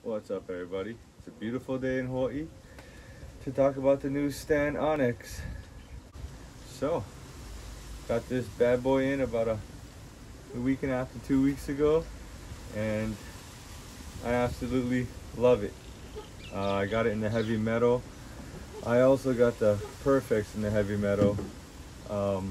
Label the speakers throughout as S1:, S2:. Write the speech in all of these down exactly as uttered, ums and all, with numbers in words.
S1: What's up, everybody? It's a beautiful day in Hawaii to talk about the new stand OnneX. So, got this bad boy in about a, a week and a half to two weeks ago, and I absolutely love it. Uh, I got it in the heavy metal. I also got the Perfects in the heavy metal. Um,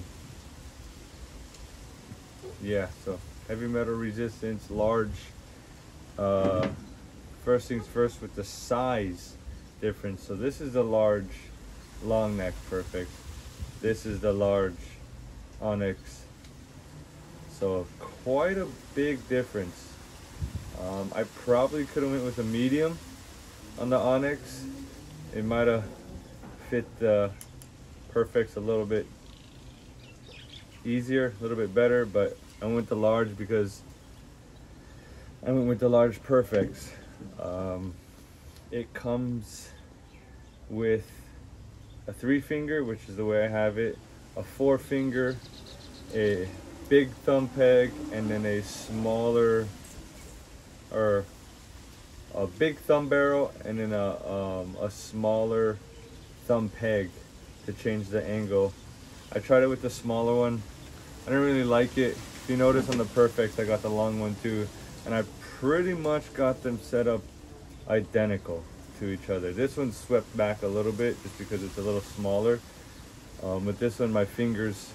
S1: yeah, so heavy metal resistance, large. Uh, first things first with the size difference. So this is the large long neck Perfect. This is the large OnneX. So quite a big difference. Um, I probably could have went with a medium on the OnneX. It might have fit the Perfects a little bit easier, a little bit better, but I went the large because I went with the large Perfects. Um, it comes with a three finger, which is the way I have it, a four finger, a big thumb peg, and then a smaller, or a big thumb barrel, and then a, um, a smaller thumb peg to change the angle. I tried it with the smaller one. I didn't really like it. If you notice on the Perfects, I got the long one too, and I pretty much got them set up identical to each other. This one's swept back a little bit just because it's a little smaller. Um, with this one, my fingers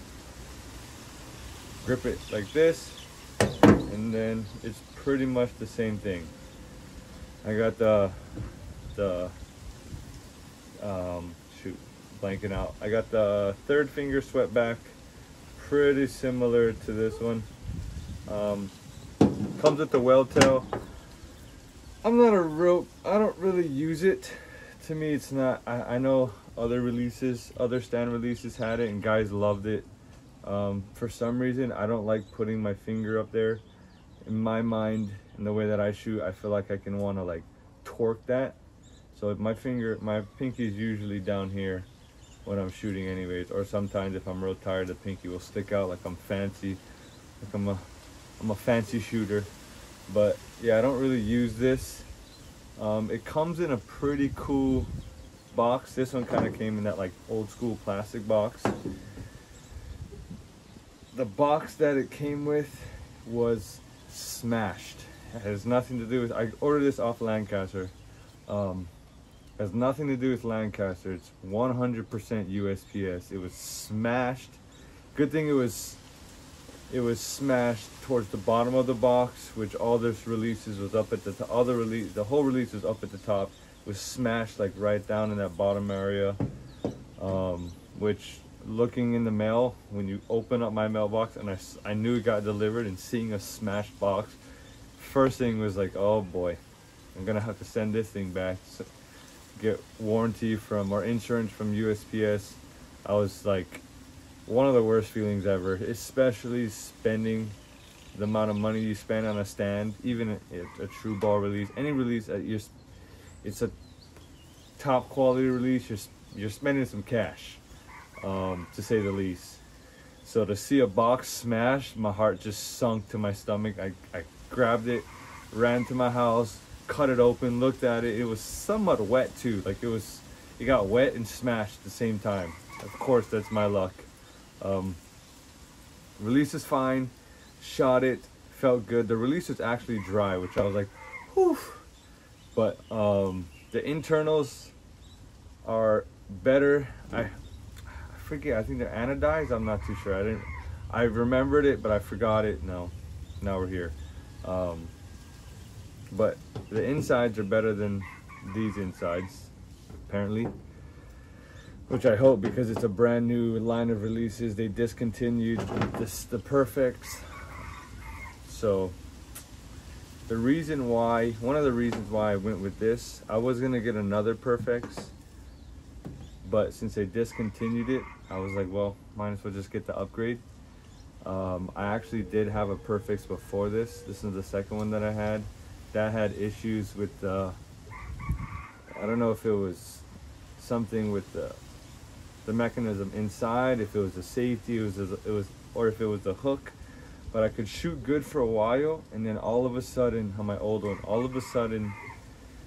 S1: grip it like this, and then it's pretty much the same thing. I got the the um, shoot, blanking out. I got the third finger swept back, pretty similar to this one. Um, comes with the weld tail. I'm not a real, I don't really use it. To me, it's not, I, I know other releases, other stand releases had it and guys loved it. Um, for some reason, I don't like putting my finger up there. In my mind, in the way that I shoot, I feel like I can want to like torque that. So if my finger, my pinky is usually down here when I'm shooting anyways, or sometimes if I'm real tired, the pinky will stick out like I'm fancy, like I'm a, I'm a fancy shooter. But yeah, I don't really use this. Um, it comes in a pretty cool box. This one kind of came in that like old school plastic box. The box that it came with was smashed. It has nothing to do with, I ordered this off Lancaster. Um, has nothing to do with Lancaster. It's one hundred percent U S P S. It was smashed. Good thing it was It was smashed towards the bottom of the box, which all this releases was up at the top. All the release, the whole release was up at the top. It was smashed like right down in that bottom area. Um, which, looking in the mail, when you open up my mailbox, and I, I knew it got delivered, and seeing a smashed box, first thing was like, oh boy, I'm gonna have to send this thing back. So, get warranty from, or insurance from U S P S. I was like, one of the worst feelings ever, especially spending the amount of money you spend on a stand, even a, a true ball release, any release that you're, it's a top quality release, you're, you're spending some cash, um, to say the least. So to see a box smashed, my heart just sunk to my stomach. I, I grabbed it, ran to my house, cut it open, looked at it. It was somewhat wet too, like it was, it got wet and smashed at the same time. Of course, that's my luck. Um, release is fine, shot it, felt good. The release was actually dry, which I was like, whew. But um, the internals are better. I, I forget, I think they're anodized, I'm not too sure. I didn't, I remembered it, but I forgot it. No, now we're here. Um, but the insides are better than these insides, apparently. Which I hope, because it's a brand new line of releases. They discontinued this, the Perfects. So the reason why, one of the reasons why I went with this, I was gonna get another Perfects, but since they discontinued it, I was like, well, might as well just get the upgrade. Um, I actually did have a Perfects before this. This is the second one that I had. That had issues with the, I don't know if it was something with the the mechanism inside, if it was a safety, it was, a, it was, or if it was the hook. But I could shoot good for a while, and then all of a sudden, on my old one, all of a sudden,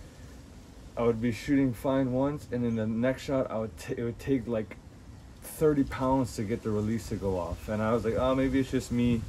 S1: I would be shooting fine once, and then the next shot, I would t- it would take like thirty pounds to get the release to go off. And I was like, oh, maybe it's just me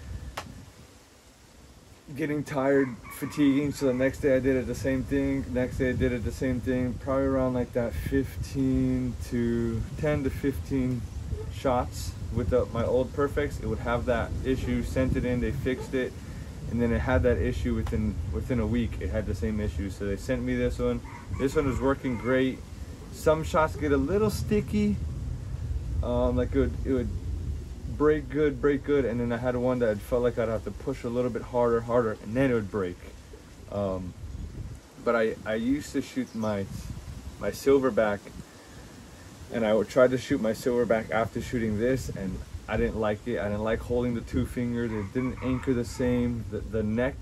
S1: getting tired, fatiguing. So the next day I did it the same thing. Next day I did it the same thing. Probably around like that fifteen to ten to fifteen shots with the, my old Perfects. It would have that issue. Sent it in, they fixed it, and then it had that issue within within a week. It had the same issue, so they sent me this one. This one is working great. Some shots get a little sticky, um, like it would, it would break good, break good, and then I had one that I felt like I'd have to push a little bit harder, harder, and then it would break. Um, but I, I used to shoot my my silverback, and I would try to shoot my silverback after shooting this, and I didn't like it. I didn't like holding the two fingers. It didn't anchor the same. The, the neck,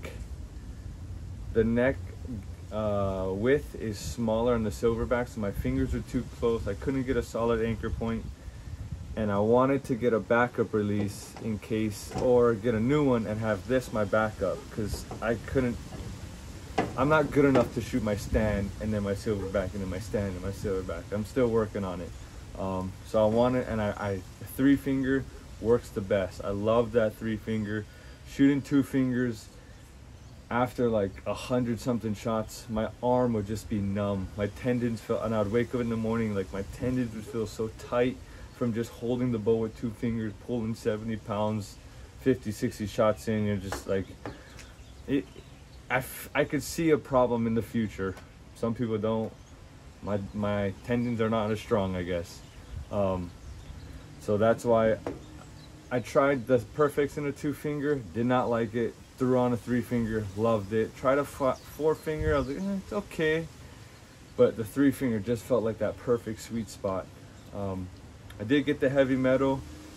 S1: the neck uh, width is smaller on the silverback, so my fingers are too close. I couldn't get a solid anchor point, and I wanted to get a backup release in case, or get a new one and have this my backup, because I couldn't. I'm not good enough to shoot my stand and then my silverback and then my stand and my silverback. I'm still working on it. Um, so I wanted, and I, I three finger works the best. I love that three finger. Shooting two fingers after like a hundred something shots, my arm would just be numb. My tendons feel, and I'd wake up in the morning, like my tendons would feel so tight from just holding the bow with two fingers, pulling seventy pounds, fifty, sixty shots in. You're just like, it, I, f I could see a problem in the future. Some people don't. My, my tendons are not as strong, I guess. Um, so that's why I tried the Perfects in a two finger, did not like it. Threw on a three finger, loved it. Tried a four finger, I was like, eh, it's okay. But the three finger just felt like that perfect sweet spot. Um, I did get the heavy metal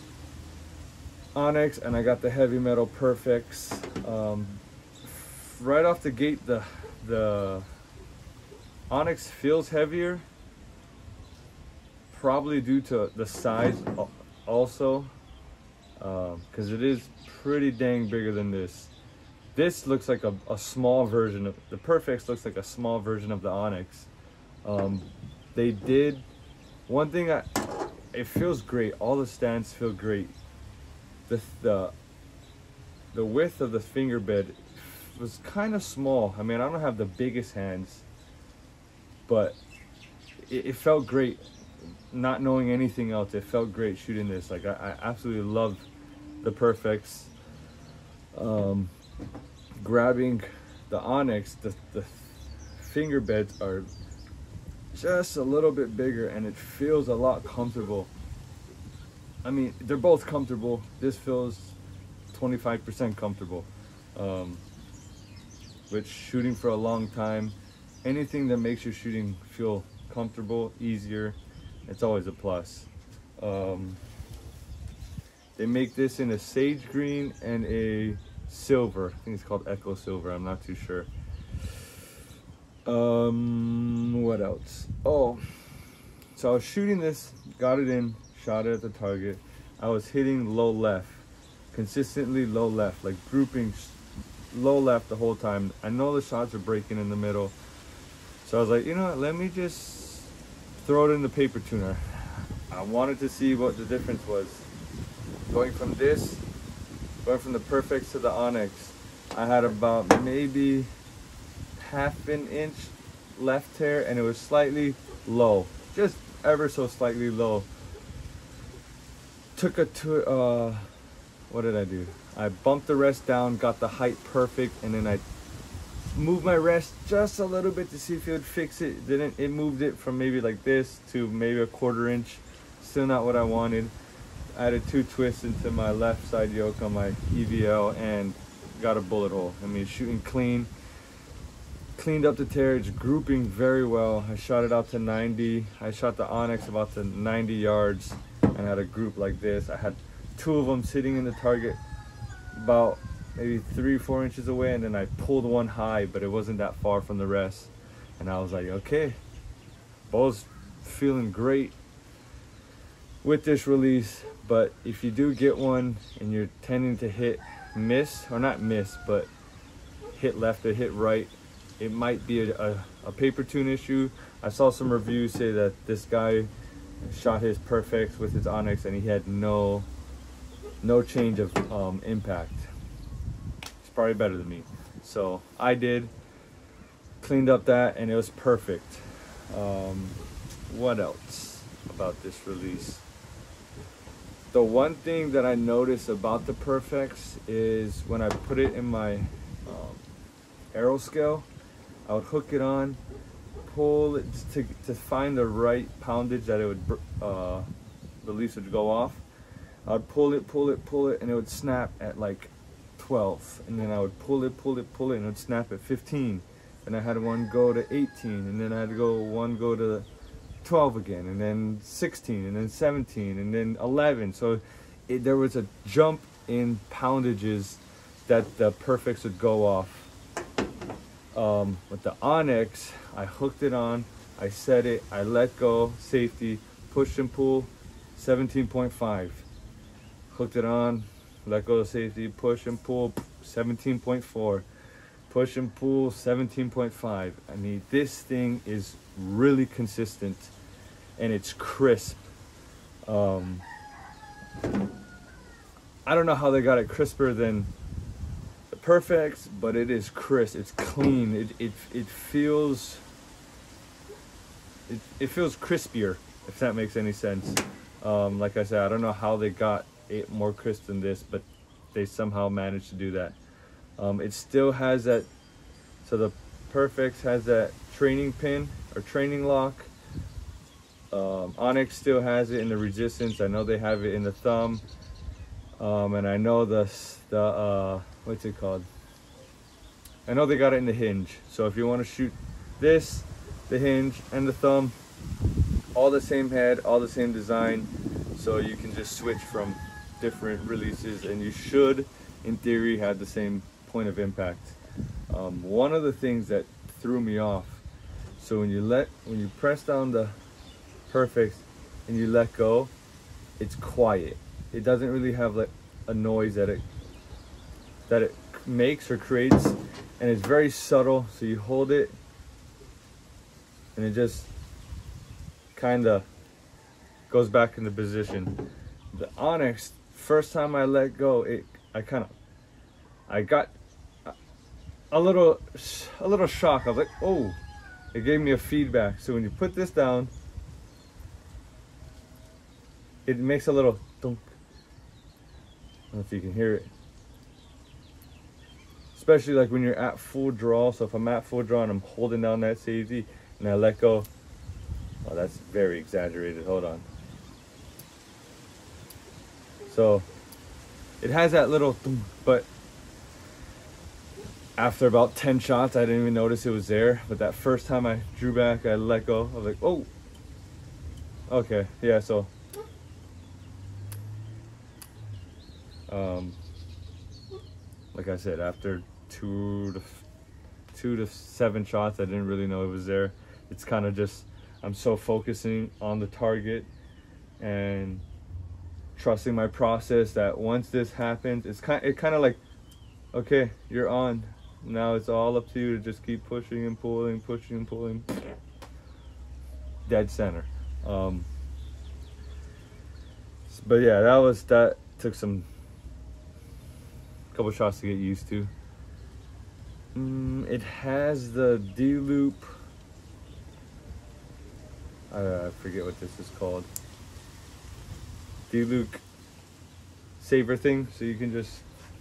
S1: OnneX, and I got the heavy metal Perfects. Um, right off the gate, the the OnneX feels heavier, probably due to the size also, because um, it is pretty dang bigger than this. This looks like a, a small version of the Perfects. Looks like a small version of the OnneX. Um, they did one thing. I, it feels great. All the stands feel great. The the the width of the finger bed was kind of small. I mean, I don't have the biggest hands, but it, it felt great. Not knowing anything else, it felt great shooting this. Like I, I absolutely love the Perfects. Um, grabbing the OnneX, the, the finger beds are just a little bit bigger, and it feels a lot comfortable. I mean, they're both comfortable. This feels twenty-five percent comfortable. Um, which shooting for a long time, anything that makes your shooting feel comfortable, easier, it's always a plus. Um, they make this in a sage green and a silver. I think it's called Echo Silver. I'm not too sure. Um, what else? Oh, so I was shooting this, got it in, shot it at the target. I was hitting low left, consistently low left, like grouping low left the whole time. I know the shots are breaking in the middle, so I was like, you know what, let me just throw it in the paper tuner. I wanted to see what the difference was. Going from this, going from the Perfects to the OnneX, I had about maybe half an inch left here, and it was slightly low, just ever so slightly low. Took a to uh, what did I do? I bumped the rest down, got the height perfect, and then I moved my rest just a little bit to see if it would fix it. Didn't. It moved it from maybe like this to maybe a quarter inch. Still not what I wanted. I added two twists into my left side yoke on my E V L and got a bullet hole. I mean, shooting clean. Cleaned up the tear. It's grouping very well. I shot it out to ninety. I shot the OnneX about to ninety yards and had a group like this. I had two of them sitting in the target about maybe three, four inches away, and then I pulled one high, but it wasn't that far from the rest. And I was like, okay, bow's feeling great with this release. But if you do get one and you're tending to hit miss, or not miss, but hit left or hit right, it might be a, a, a paper tune issue. I saw some reviews say that this guy shot his Perfects with his OnneX and he had no no change of um, impact. It's probably better than me. So I did, cleaned up that, and it was perfect. Um, what else about this release? The one thing that I noticed about the Perfects is when I put it in my um, arrow scale, I would hook it on, pull it to, to find the right poundage that it would, uh, the release would go off. I would pull it, pull it, pull it, and it would snap at like twelve. And then I would pull it, pull it, pull it, and it would snap at fifteen. And I had one go to eighteen, and then I had to go one go to twelve again, and then sixteen, and then seventeen, and then eleven. So it, there was a jump in poundages that the Perfects would go off. Um, with the OnneX, I hooked it on, I set it, I let go, safety, push and pull, seventeen point five. Hooked it on, let go of safety, push and pull, seventeen point four. Push and pull, seventeen point five. I mean, this thing is really consistent and it's crisp. Um, I don't know how they got it crisper than the Perfects, but it is crisp. It's clean. It it it feels it it feels crispier, if that makes any sense. Um, like I said, I don't know how they got it more crisp than this, but they somehow managed to do that. Um, it still has that, so the Perfects has that training pin or training lock. Um, OnneX still has it in the resistance. I know they have it in the thumb. Um, and I know the, the uh, what's it called? I know they got it in the hinge. So if you want to shoot this, the hinge and the thumb, all the same head, all the same design. So you can just switch from different releases and you should, in theory, have the same point of impact. Um, one of the things that threw me off, so when you let, when you press down the Perfects and you let go, it's quiet. It doesn't really have like a noise that it that it makes or creates, and it's very subtle. So you hold it and it just kind of goes back into position. The OnneX, first time I let go, it I kind of I got a little a little shock. I was like, oh, it gave me a feedback. So when you put this down, it makes a little thunk. I don't know if you can hear it. Especially like when you're at full draw. So if I'm at full draw and I'm holding down that safety and I let go, oh, that's very exaggerated. Hold on. So it has that little thunk, but after about ten shots, I didn't even notice it was there. But that first time I drew back, I let go. I was like, oh, okay, yeah. So Um, like I said, after two to two to seven shots, I didn't really know it was there. It's kind of just, I'm so focusing on the target and trusting my process that once this happens, it's kind it kind of like, okay, you're on. Now it's all up to you to just keep pushing and pulling, pushing and pulling. Dead center. Um, but yeah, that was that. Took some. Couple shots to get used to. Mm, it has the D-loop. Uh, I forget what this is called. D-loop saver thing, so you can just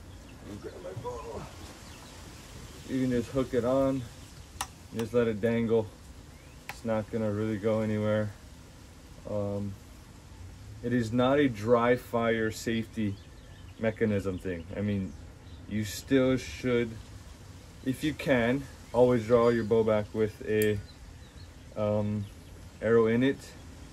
S1: you can just hook it on, and just let it dangle. It's not gonna really go anywhere. Um, it is not a dry fire safety mechanism thing. I mean, you still should, if you can, always draw your bow back with a um, arrow in it.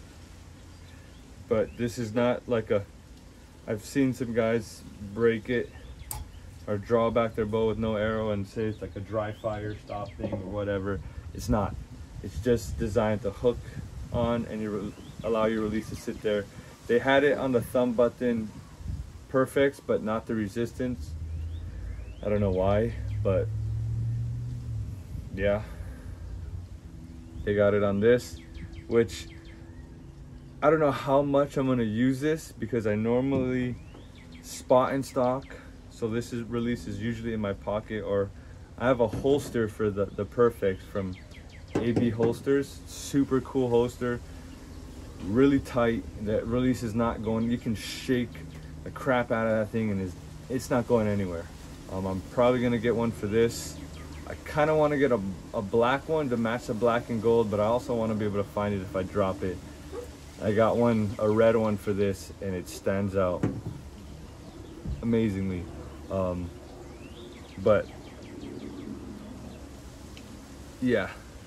S1: But this is not like a, I've seen some guys break it or draw back their bow with no arrow and say it's like a dry fire stop thing or whatever. It's not. It's just designed to hook on and you allow your release to sit there. They had it on the thumb button Perfects, but not the resistance. I don't know why, but yeah, they got it on this, which I don't know how much I'm gonna use this because I normally spot in stock. So this is release is usually in my pocket, or I have a holster for the, the Perfect from A B Holsters. Super cool holster, really tight. That release is not going, you can shake the crap out of that thing and it's, it's not going anywhere. Um, I'm probably gonna get one for this. I kind of want to get a, a black one to match the black and gold, but I also want to be able to find it if I drop it. I got one, a red one for this, and it stands out amazingly. Um, but yeah,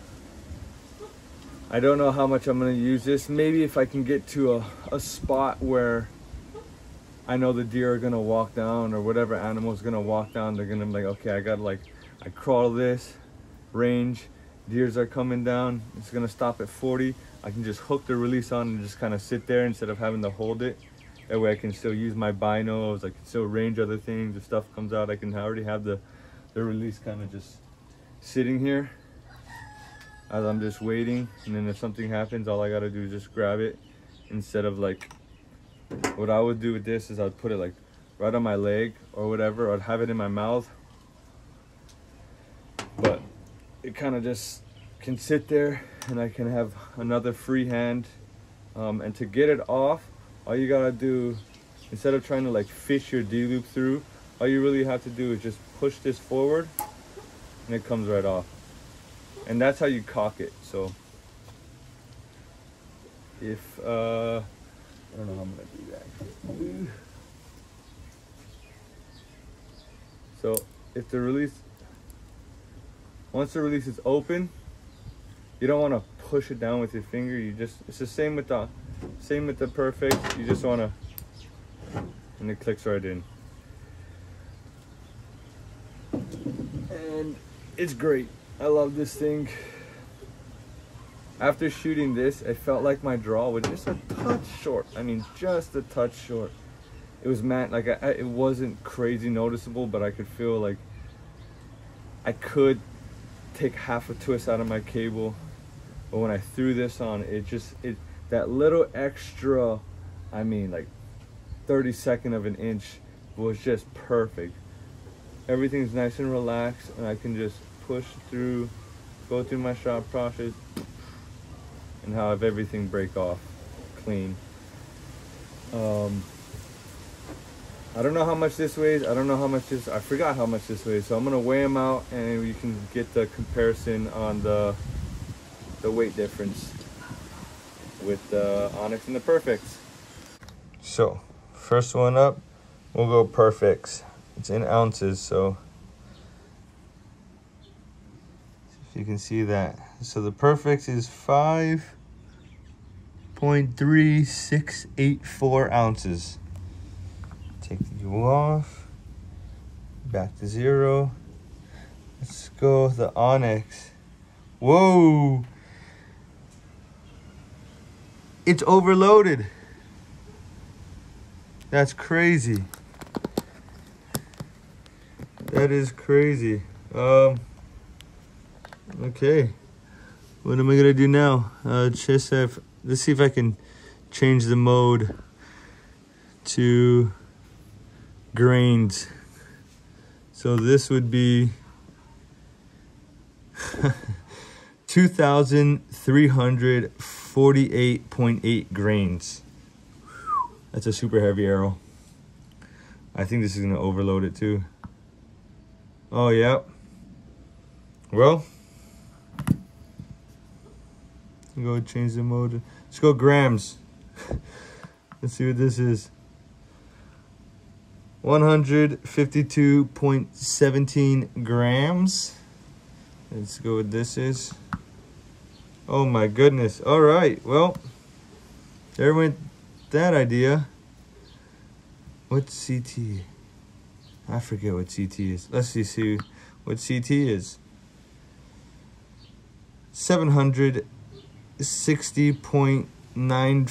S1: I don't know how much I'm going to use this. Maybe if I can get to a, a spot where I know the deer are going to walk down, or whatever animal is going to walk down, they're going to be like, okay, I got like, I crawl this range, deers are coming down, it's gonna stop at forty. I can just hook the release on and just kind of sit there instead of having to hold it. That way I can still use my binos, I can still range other things. If stuff comes out, I can already have the, the release kind of just sitting here as I'm just waiting. And then if something happens, all I gotta do is just grab it, instead of like, what I would do with this is I'd put it like right on my leg or whatever, or I'd have it in my mouth. But it kind of just can sit there and I can have another free hand. Um, and to get it off, all you gotta do, instead of trying to like fish your D-loop through, all you really have to do is just push this forward and it comes right off. And that's how you cock it. So if, uh, I don't know how I'm gonna do that. So if the release, once the release is open, you don't want to push it down with your finger. You just, it's the same with the, same with the Perfect. You just want to, and it clicks right in. And it's great. I love this thing. After shooting this, I felt like my draw was just a touch short. I mean, just a touch short. It was matte, like I, it wasn't crazy noticeable, but I could feel like I could take half a twist out of my cable. But when I threw this on, it just, it that little extra, I mean like thirty second of an inch was just perfect. Everything's nice and relaxed, and I can just push through, go through my shot process, and have everything break off clean. Um, I don't know how much this weighs. I don't know how much this, I forgot how much this weighs. So I'm gonna weigh them out and you can get the comparison on the the weight difference with the OnneX and the Perfects. So first one up, we'll go Perfects. It's in ounces, so if you can see that. So the Perfects is five point three six eight four ounces. Take the U off, back to zero. Let's go the OnneX. Whoa! It's overloaded. That's crazy. That is crazy. Um. Okay. What am I gonna do now? Uh, just have. Let's see if I can change the mode to grains. So this would be two thousand three hundred forty-eight point eight grains. That's a super heavy arrow. I think this is gonna overload it too. Oh yeah. Well, go change the mode. Let's go grams. Let's see what this is. one hundred fifty-two point one seven grams. Let's go what this is. Oh my goodness. All right, well, there went that idea. What's C T? I forget what C T is. Let's see, see what C T is. seven hundred sixty point nine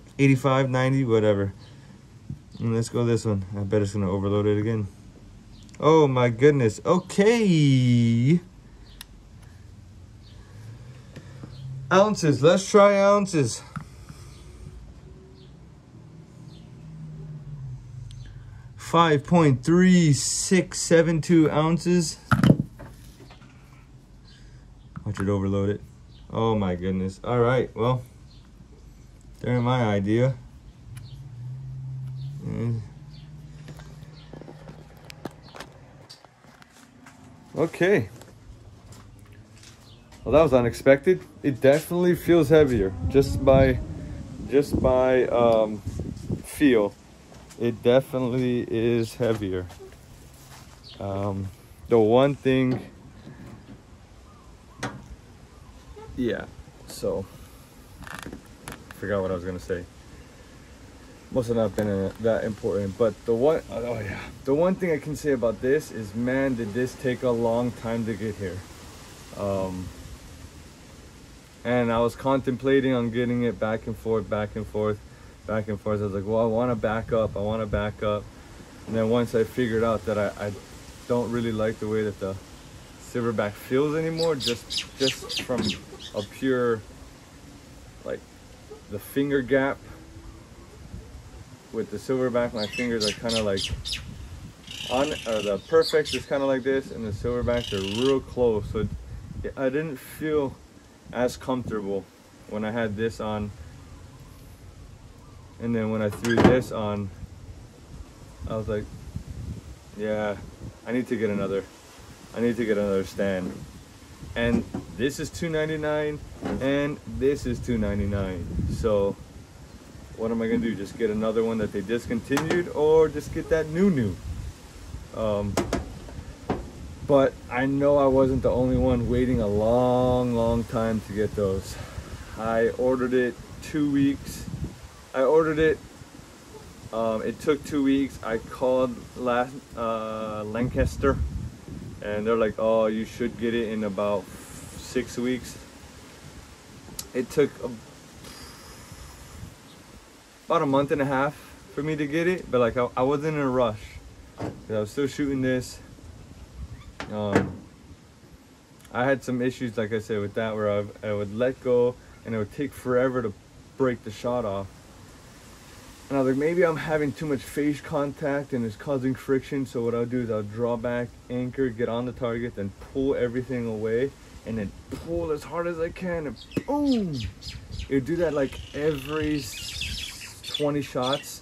S1: eighty-five, ninety, whatever. And let's go this one. I bet it's gonna overload it again. Oh my goodness. Okay. Ounces. Let's try ounces. five point three six seven two ounces. Watch it overload it. Oh my goodness. All right. Well, there's my idea. Mm. Okay. Well, that was unexpected. It definitely feels heavier just by just by um, feel. It definitely is heavier. Um, the one thing, yeah. So, forgot what I was gonna say. Must have not been a, that important. But the one, oh yeah, the one thing I can say about this is, man, did this take a long time to get here. Um, and I was contemplating on getting it back and forth, back and forth, back and forth. I was like, well, I want to back up. I want to back up. And then once I figured out that I, I don't really like the way that the silverback feels anymore, just just from a pure, like, the finger gap with the silverback, my fingers are kind of like on, or the perfects is kind of like this, and the silverbacks are real close. So it, I didn't feel as comfortable when I had this on, and then when I threw this on, I was like, yeah, I need to get another. I need to get another stand. And this is two ninety-nine, and this is two ninety-nine. So what am I gonna do? Just get another one that they discontinued, or just get that new new? Um, but I know I wasn't the only one waiting a long, long time to get those. I ordered it two weeks. I ordered it. Um, it took two weeks. I called last uh, Lancaster, and they're like, "Oh, you should get it in about six weeks." It took a, about a month and a half for me to get it, but like I, I wasn't in a rush. I was still shooting this. Um, I had some issues, like I said, with that, where I, I would let go, and it would take forever to break the shot off. And I was like, maybe I'm having too much face contact and it's causing friction. So what I'll do is I'll draw back, anchor, get on the target, then pull everything away, and then pull as hard as I can, and boom! It would do that like every twenty shots.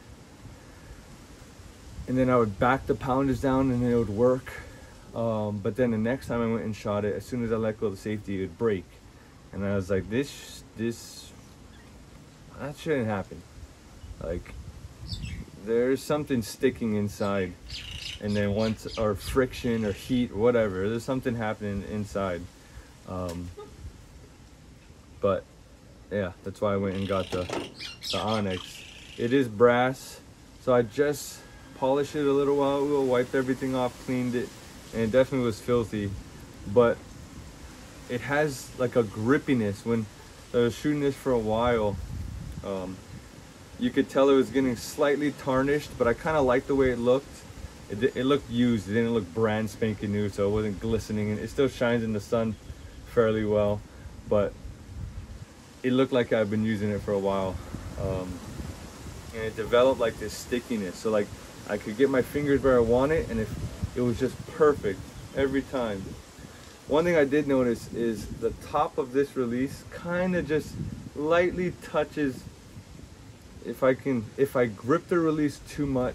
S1: And then I would back the pounders down, and it would work. Um, but then the next time I went and shot it, as soon as I let go of the safety, it would break. And I was like, this, this, that shouldn't happen. Like, there's something sticking inside, and then once, or friction or heat or whatever, there's something happening inside. Um, but yeah, that's why I went and got the, the OnneX. It is brass, so I just polished it a little while ago, wiped everything off, cleaned it, and it definitely was filthy, but it has like a grippiness. When I was shooting this for a while, um, you could tell it was getting slightly tarnished, but I kind of liked the way it looked. It, it looked used. It didn't look brand spanking new, so it wasn't glistening. And it still shines in the sun fairly well, but it looked like I've been using it for a while. Um, and it developed like this stickiness. So like I could get my fingers where I want it, and if it was just perfect every time. One thing I did notice is the top of this release kind of just lightly touches. If I can, if I grip the release too much,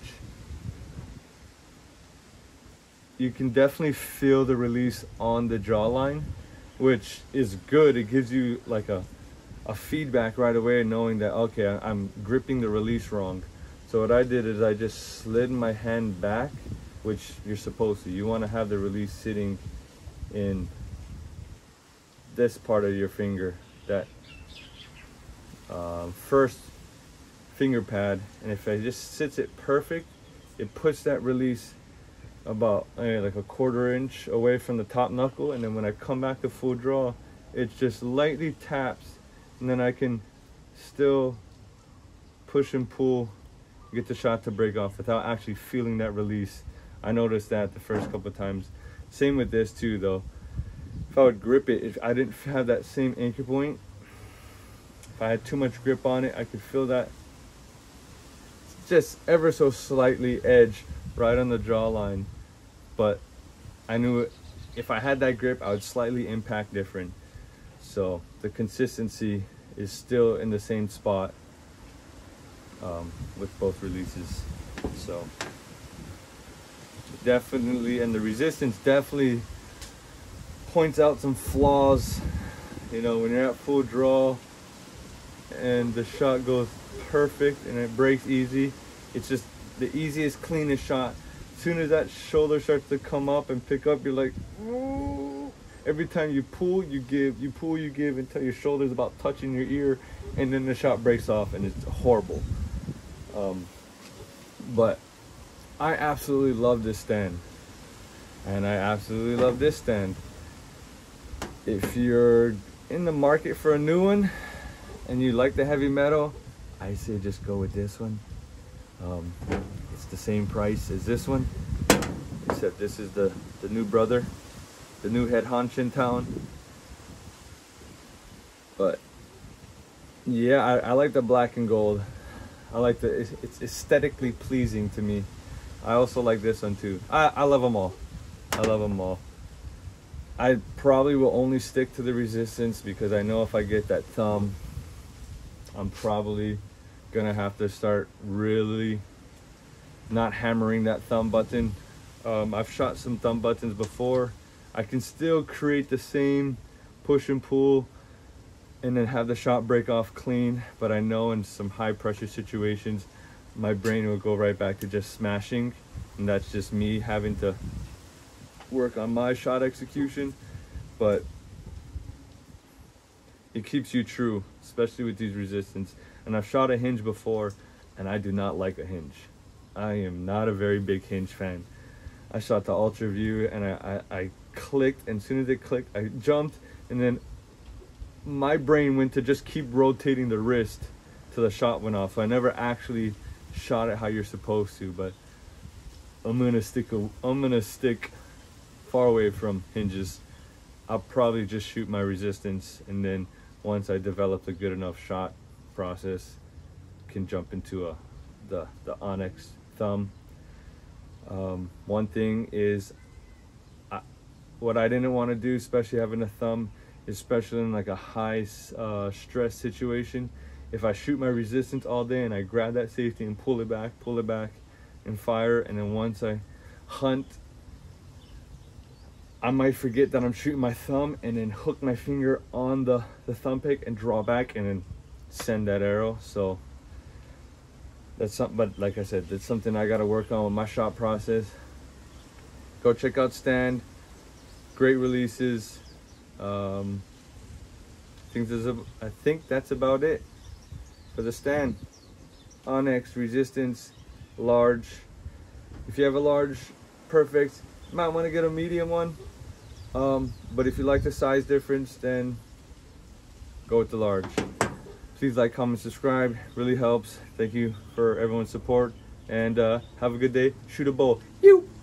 S1: you can definitely feel the release on the jawline, which is good. It gives you like a, a feedback right away, knowing that, okay, I'm gripping the release wrong. So what I did is I just slid my hand back, which you're supposed to. You want to have the release sitting in this part of your finger, that uh, first finger pad, and if it just sits it perfect, it puts that release about uh, like a quarter inch away from the top knuckle, and then when I come back to full draw, it just lightly taps, and then I can still push and pull, get the shot to break off without actually feeling that release. I noticed that the first couple of times. Same with this too though. If I would grip it, if I didn't have that same anchor point, if I had too much grip on it, I could feel that just ever so slightly edge right on the jawline. But I knew if I had that grip, I would slightly impact different. So the consistency is still in the same spot um, with both releases. So definitely, and the resistance definitely points out some flaws. You know, when you're at full draw and the shot goes perfect and it breaks easy, it's just the easiest, cleanest shot. As soon as that shoulder starts to come up and pick up, you're like, ooh. Every time you pull, you give, you pull, you give until your shoulder's about touching your ear, and then the shot breaks off and it's horrible. Um, but I absolutely love this stand, and I absolutely love this stand. If you're in the market for a new one and you like the heavy metal, I say just go with this one. Um, it's the same price as this one, except this is the, the new brother, the new head honch in town. But yeah, I, I like the black and gold. I like the, it's, it's aesthetically pleasing to me. I also like this one too. I, I love them all. I love them all. I probably will only stick to the resistance because I know if I get that thumb, I'm probably gonna have to start really not hammering that thumb button. Um, I've shot some thumb buttons before. I can still create the same push and pull and then have the shot break off clean, but I know in some high pressure situations my brain will go right back to just smashing, and that's just me having to work on my shot execution. But it keeps you true, especially with these resistance. And I've shot a hinge before, and I do not like a hinge. I am not a very big hinge fan. I shot the Ultra View, and I, I, I clicked, and as soon as it clicked, I jumped, and then my brain went to just keep rotating the wrist till the shot went off. So I never actually shot it how you're supposed to. But I'm gonna stick. A, I'm gonna stick far away from hinges. I'll probably just shoot my resistance, and then once I develop a good enough shot process, can jump into a the the OnneX thumb. Um, one thing is, I, what I didn't want to do, especially having a thumb, especially in like a high uh, stress situation, if I shoot my resistance all day and I grab that safety and pull it back, pull it back, and fire, and then once I hunt, I might forget that I'm shooting my thumb and then hook my finger on the, the thumb pick and draw back and then send that arrow. So that's something, but like I said, that's something I got to work on with my shot process. Go check out Stand. Great releases. Um, I think there's a, I think that's about it for the Stand. OnneX resistance, large. If you have a large, perfect. You might want to get a medium one. Um, but if you like the size difference, then go with the large. Please like, comment, subscribe. Really helps. Thank you for everyone's support. And uh, have a good day. Shoot a bow. You.